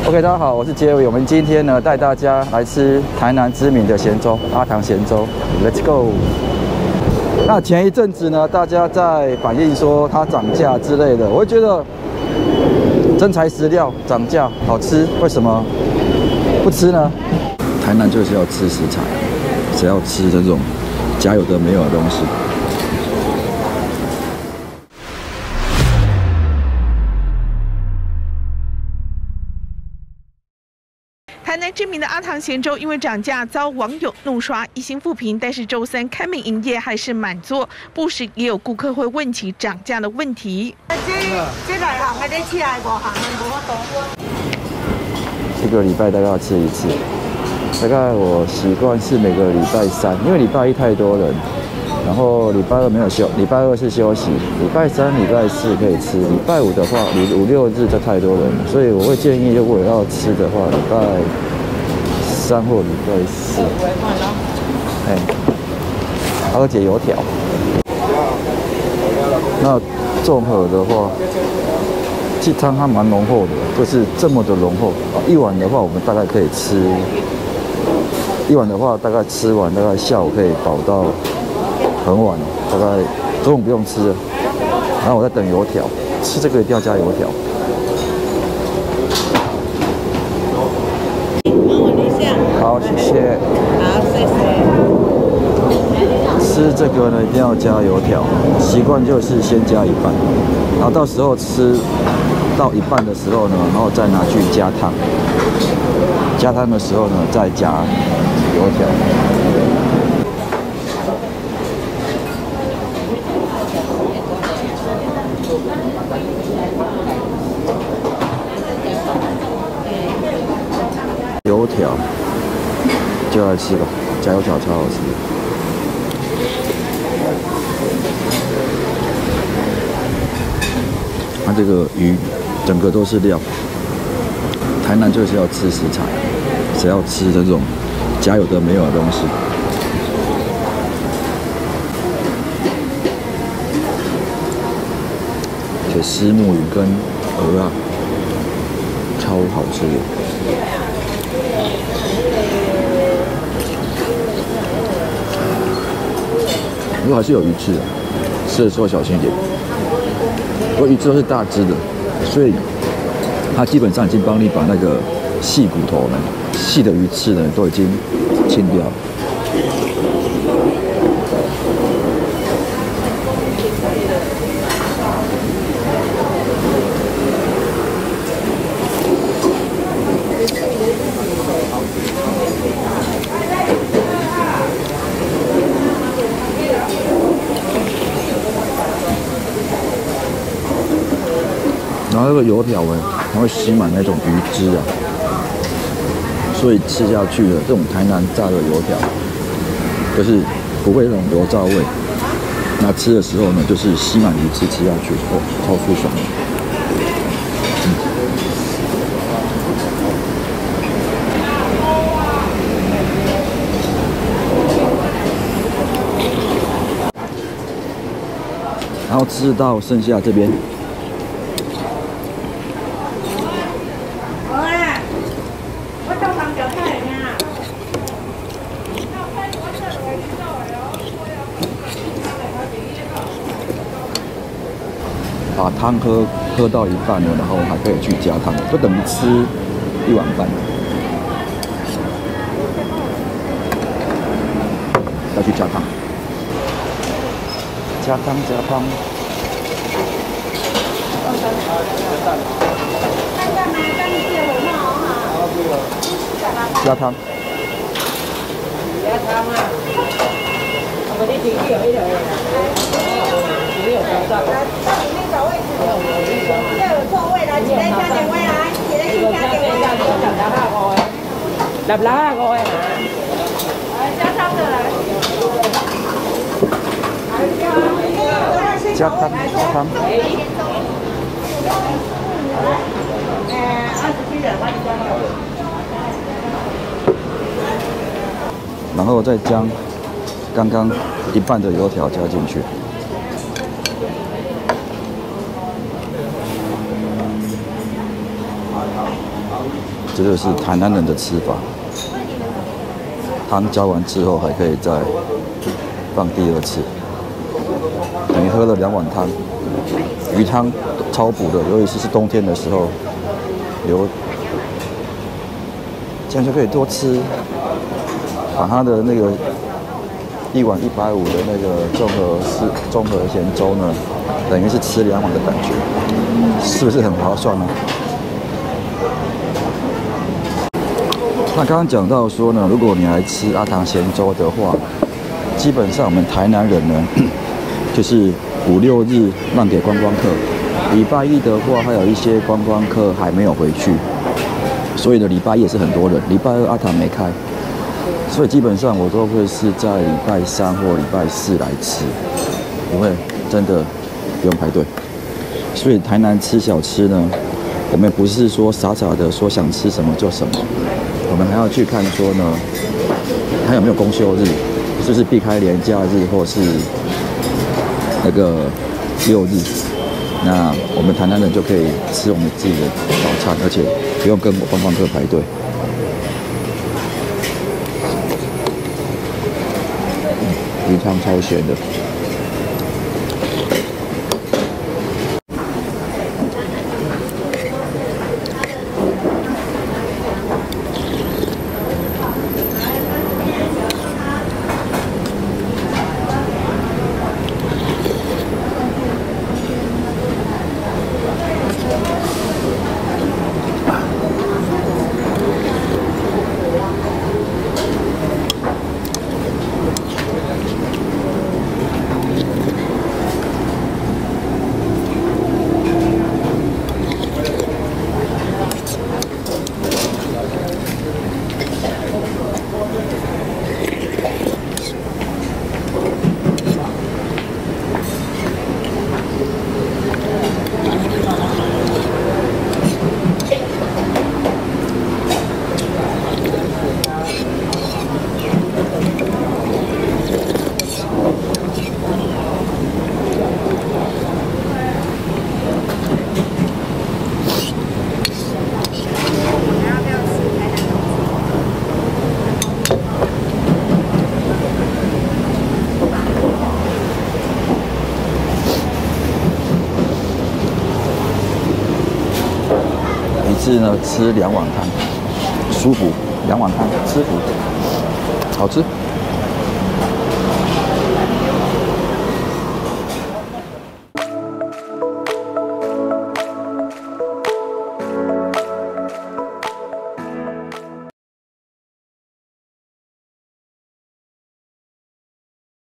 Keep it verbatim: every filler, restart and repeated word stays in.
OK， 大家好，我是杰伟。我们今天呢带大家来吃台南知名的咸粥——阿唐咸粥。Let's go！ 那前一阵子呢，大家在反映说它涨价之类的，我会觉得真材实料，涨价好吃，为什么不吃呢？台南就是要吃食材，谁要吃这种假有的没有的东西？ 台南知名的阿唐咸粥因为涨价遭网友怒刷，一星负评。但是周三开门营业还是满座，不时也有顾客会问起涨价的问题。这这来行的，你起来五行的无法度。 一个礼拜大概要吃一次，大概我习惯是每个礼拜三，因为礼拜一太多人，然后礼拜二没有休，礼拜二是休息，礼拜三、礼拜四可以吃，礼拜五的话，五五六日就太多人了，所以我会建议，如果要吃的话，礼拜三或礼拜四，哎，还有解油条。那综合的话，鸡汤它蛮浓厚的，就是这么的浓厚。一碗的话，我们大概可以吃，一碗的话大概吃完，大概下午可以饱到很晚，大概中午不用吃了。然后我在等油条，吃这个一定要加油条。 好，谢谢。 好，谢谢。 吃这个呢，一定要加油条，习惯就是先加一半，然后到时候吃到一半的时候呢，然后再拿去加汤。加汤的时候呢，再加油条。油条。 就来吃吧，加油条超好吃。它这个鱼整个都是料，台南就是要吃食材，谁要吃这种假有的没有的东西？这虱目鱼跟鹅啊，超好吃的。 不过还是有鱼刺的，吃的时候小心一点。不过鱼刺都是大只的，所以它基本上已经帮你把那个细骨头呢、细的鱼刺呢都已经清掉了。然后这个油条呢，它会吸满那种鱼汁啊，所以吃下去的这种台南炸的油条，就是不会那种油炸味。那吃的时候呢，就是吸满鱼汁吃下去，哦，超舒爽的。嗯。然后吃到剩下这边。 把汤喝喝到一半了，然后还可以去加汤，就等于吃一碗饭。要去加汤，加汤加汤。加汤。加汤啊！我的弟弟有一个。 要有座位啦，一个加点位啦，一个先加点位啦。十六下五的，来加汤的来。加汤，加汤。呃，二十七人，欢迎加汤。然后再将刚刚一半的油条加进去。 这就是台南人的吃法。汤浇完之后，还可以再放第二次，等于喝了两碗汤。鱼汤超补的，尤其是冬天的时候，有这样就可以多吃。把它的那个一碗一百五的那个综合是综合咸粥呢，等于是吃两碗的感觉，是不是很划算呢？那刚刚讲到说呢，如果你来吃阿唐咸粥的话，基本上我们台南人呢，就是五六日让给观光客，礼拜一的话还有一些观光客还没有回去，所以呢礼拜一也是很多人，礼拜二阿唐没开。所以基本上我都会是在礼拜三或礼拜四来吃，因为真的不用排队。所以台南吃小吃呢，我们不是说傻傻的说想吃什么就什么，我们还要去看说呢，还有没有公休日，是不是避开连假日或是那个六日，那我们台南人就可以吃我们自己的早餐，而且不用跟观光客排队。鱼汤超咸的，一次呢吃两碗汤，舒服，两碗汤吃服，好吃。